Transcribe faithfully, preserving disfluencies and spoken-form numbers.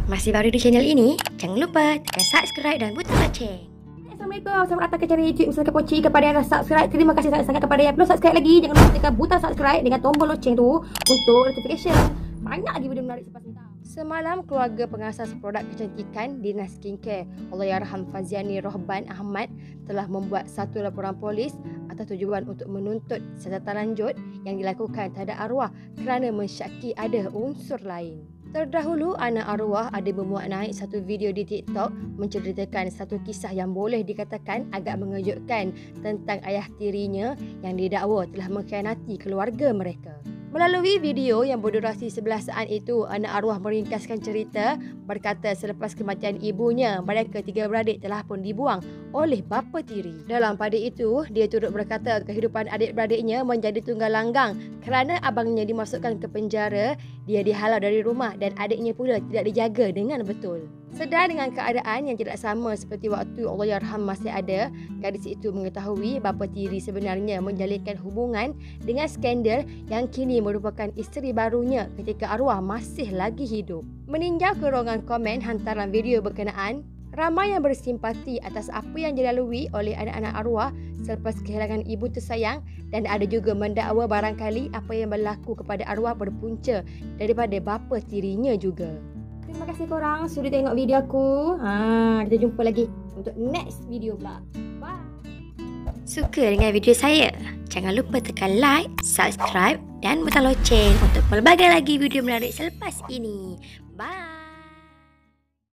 Masih baru di channel ini? Jangan lupa tekan subscribe dan butang loceng. Assalamualaikum, selamat datang ke channel YouTube Mister Kepoci. Kepada yang dah subscribe, terima kasih sangat-sangat. Kepada yang belum subscribe lagi, jangan lupa tekan butang subscribe dengan tombol loceng tu untuk notification. Banyak lagi video menarik selepas ni. Semalam, keluarga pengasas produk kecantikan Dinas Skincare Allahyarham Faziani Rohban Ahmad telah membuat satu laporan polis atas tujuan untuk menuntut siasatan lanjut yang dilakukan terhadap arwah kerana mensyaki ada unsur lain. Terdahulu, anak arwah ada memuat naik satu video di TikTok menceritakan satu kisah yang boleh dikatakan agak mengejutkan tentang ayah tirinya yang didakwa telah mengkhianati keluarga mereka. Melalui video yang berdurasi sebelas saat itu, anak arwah meringkaskan cerita berkata selepas kematian ibunya, mereka tiga beradik telah pun dibuang oleh bapa tiri. Dalam pada itu, dia turut berkata kehidupan adik-beradiknya menjadi tunggal langgang kerana abangnya dimasukkan ke penjara, dia dihalau dari rumah dan adiknya pula tidak dijaga dengan betul. Sedar dengan keadaan yang tidak sama seperti waktu Allahyarham masih ada, gadis itu mengetahui bapa tiri sebenarnya menjalinkan hubungan dengan skandal yang kini merupakan isteri barunya ketika arwah masih lagi hidup. Meninjau ke ruangan komen hantaran video berkenaan, ramai yang bersimpati atas apa yang dilalui oleh anak-anak arwah selepas kehilangan ibu tersayang, dan ada juga mendakwa barangkali apa yang berlaku kepada arwah berpunca daripada bapa tirinya juga. Terima kasih korang sudah tengok video aku. Ha, kita jumpa lagi untuk next video pula. Bye. Suka dengan video saya? Jangan lupa tekan like, subscribe dan butang loceng untuk pelbagai lagi video menarik selepas ini. Bye.